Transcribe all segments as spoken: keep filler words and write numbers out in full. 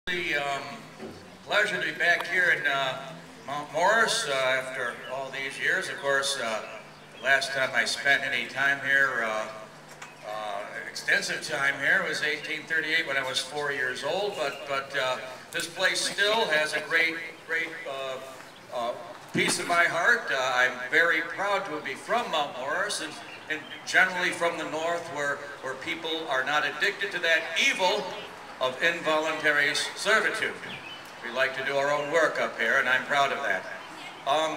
Um, pleasure to be back here in uh, Mount Morris uh, after all these years. Of course, uh, the last time I spent any time here, uh, uh, extensive time here, was eighteen thirty-eight when I was four years old. But but uh, this place still has a great great uh, uh, piece of my heart. Uh, I'm very proud to be from Mount Morris and, and generally from the north, where where people are not addicted to that evil of involuntary servitude. We like to do our own work up here, and I'm proud of that. Um,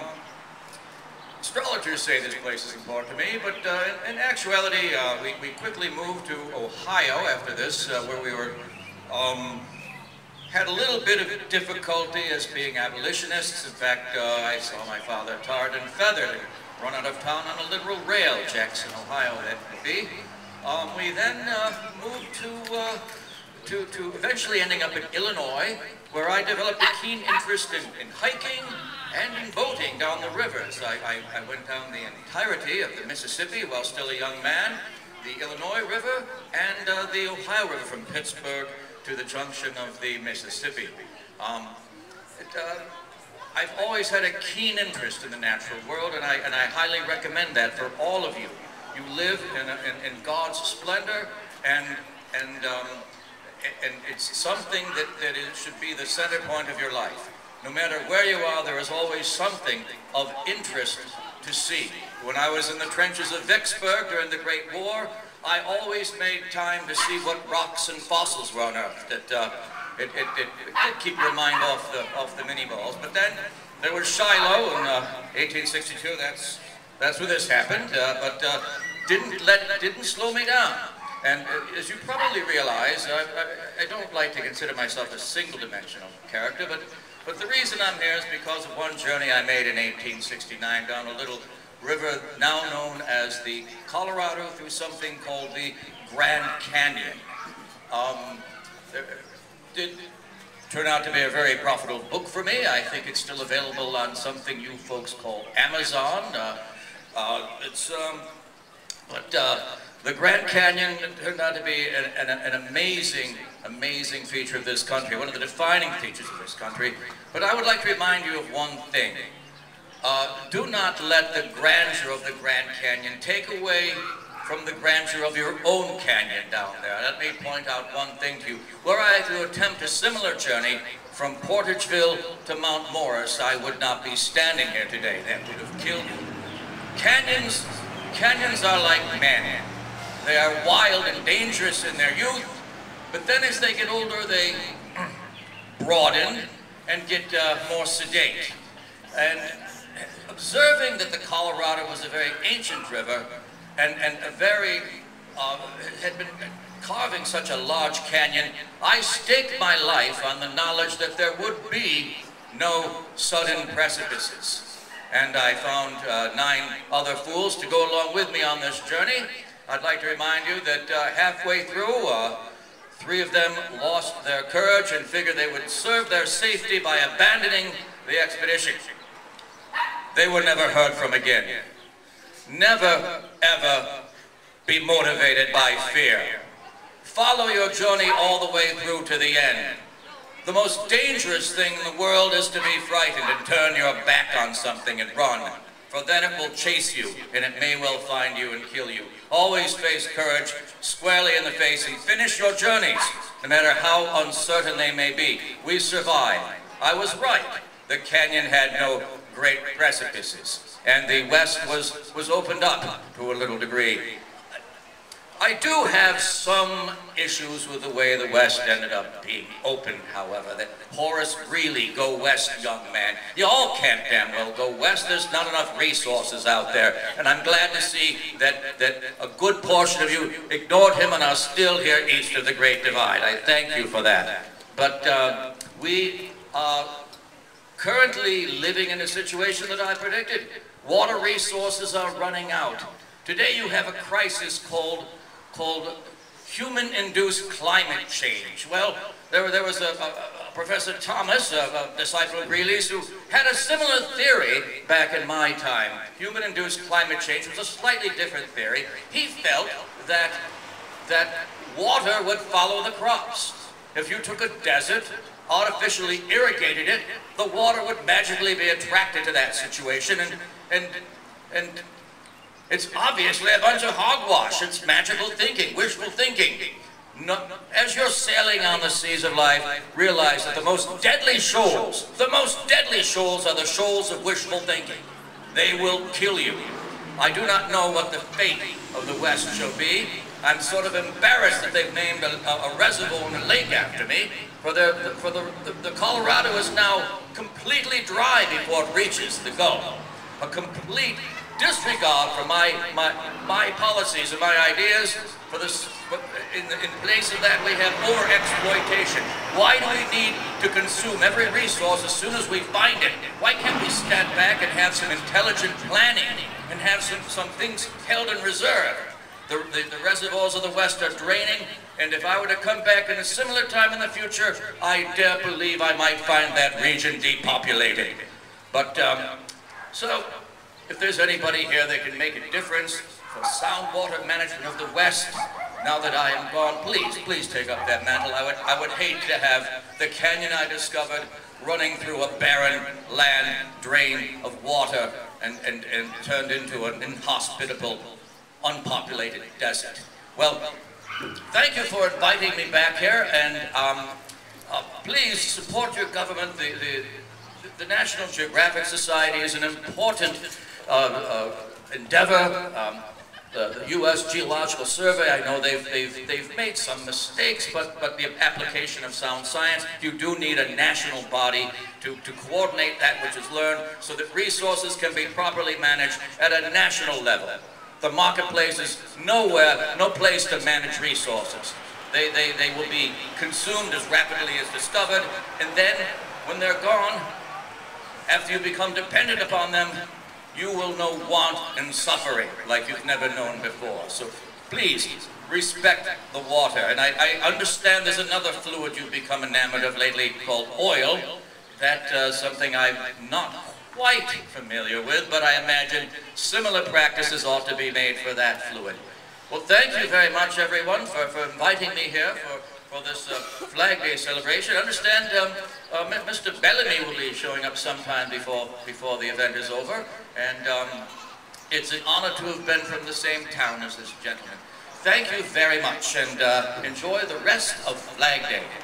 astrologers say this place is important to me, but uh, in, in actuality, uh, we, we quickly moved to Ohio after this, uh, where we were um, had a little bit of difficulty as being abolitionists. In fact, uh, I saw my father tarred and feathered and run out of town on a literal rail, Jackson, Ohio, that would be. Um, we then uh, moved to uh, To, to eventually ending up in Illinois, where I developed a keen interest in, in hiking and in boating down the rivers. I, I, I went down the entirety of the Mississippi while still a young man, the Illinois River, and uh, the Ohio River from Pittsburgh to the junction of the Mississippi. Um, it, uh, I've always had a keen interest in the natural world, and I, and I highly recommend that for all of you. You live in, a, in, in God's splendor, and, and um, and it's something that, that it should be the center point of your life. No matter where you are, there is always something of interest to see. When I was in the trenches of Vicksburg during the Great War, I always made time to see what rocks and fossils were unearthed. It, uh, it, it, it, it did keep your mind off the, off the mini-balls. But then there was Shiloh in uh, eighteen sixty-two. That's, that's where this happened. Uh, but uh, didn't, let, didn't slow me down. And uh, as you probably realize, I, I, I don't like to consider myself a single-dimensional character, but, but the reason I'm here is because of one journey I made in eighteen sixty-nine down a little river now known as the Colorado through something called the Grand Canyon. Um, it did turn out to be a very profitable book for me. I think it's still available on something you folks call Amazon. Uh, uh, it's, um, but, uh, the Grand Canyon turned out to be an, an, an amazing, amazing feature of this country, one of the defining features of this country. But I would like to remind you of one thing. Uh, do not let the grandeur of the Grand Canyon take away from the grandeur of your own canyon down there. Let me point out one thing to you. Were I to attempt a similar journey from Portageville to Mount Morris, I would not be standing here today. That would have killed me. Canyons, canyons are like men. They are wild and dangerous in their youth, but then as they get older, they broaden and get uh, more sedate. And observing that the Colorado was a very ancient river and, and a very, uh, had been carving such a large canyon, I staked my life on the knowledge that there would be no sudden precipices. And I found uh, nine other fools to go along with me on this journey. I'd like to remind you that uh, halfway through, uh, three of them lost their courage and figured they would serve their safety by abandoning the expedition. They were never heard from again. Never, ever be motivated by fear. Follow your journey all the way through to the end. The most dangerous thing in the world is to be frightened and turn your back on something and run. For then it will chase you, and it may well find you and kill you. Always face courage squarely in the face and finish your journeys, no matter how uncertain they may be. We survived. I was right. The canyon had no great precipices, and the west was, was opened up to a little degree. I do have some issues with the way the West ended up being opened, however. That Horace Greeley, go west, young man. You all can't damn well go west. There's not enough resources out there. And I'm glad to see that, that a good portion of you ignored him and are still here east of the Great Divide. I thank you for that. But uh, we are currently living in a situation that I predicted. Water resources are running out. Today you have a crisis called called human-induced climate change. Well, there, there was a, a, a Professor Thomas, a, a disciple of Greeley's, who had a similar theory back in my time. Human-induced climate change was a slightly different theory. He felt that, that water would follow the crops. if you took a desert, artificially irrigated it, the water would magically be attracted to that situation, and, and, and it's obviously a bunch of hogwash. It's magical thinking, wishful thinking. No, as you're sailing on the seas of life, realize that the most deadly shoals, the most deadly shoals are the shoals of wishful thinking. They will kill you. I do not know what the fate of the West shall be. I'm sort of embarrassed that they've named a, a, a reservoir and a lake after me, for, the, the, for the, the, the Colorado is now completely dry before it reaches the Gulf. A complete disregard for my, my, my policies and my ideas. For this, in, in place of that, we have over-exploitation. Why do we need to consume every resource as soon as we find it? Why can't we stand back and have some intelligent planning and have some, some things held in reserve? The, the, the reservoirs of the West are draining, and if I were to come back in a similar time in the future, I dare believe I might find that region depopulated. But, um, so, if there's anybody here that can make a difference for sound water management of the West, now that I am gone, please, please take up that mantle. I would, I would hate to have the canyon I discovered running through a barren land drain of water and, and, and turned into an inhospitable, unpopulated desert. Well, thank you for inviting me back here, and um, uh, please support your government. The, the, the National Geographic Society is an important uh, uh, endeavor. Um, The, the U S Geological Survey, I know they've, they've, they've made some mistakes, but, but the application of sound science, you do need a national body to, to coordinate that which is learned so that resources can be properly managed at a national level. The marketplace is nowhere, no place to manage resources. They, they, they will be consumed as rapidly as discovered, and then when they're gone, after you become dependent upon them, you will know want and suffering like you've never known before. So please respect the water. And I, I understand there's another fluid you've become enamored of lately called oil. That's uh, something I'm not quite familiar with, but I imagine similar practices ought to be made for that fluid. Well, thank you very much, everyone, for, for inviting me here for, for this uh, Flag Day celebration. I understand um, uh, Mister Bellamy will be showing up sometime before, before the event is over. And um, it's an honor to have been from the same town as this gentleman. Thank you very much, and uh, enjoy the rest of Flag Day.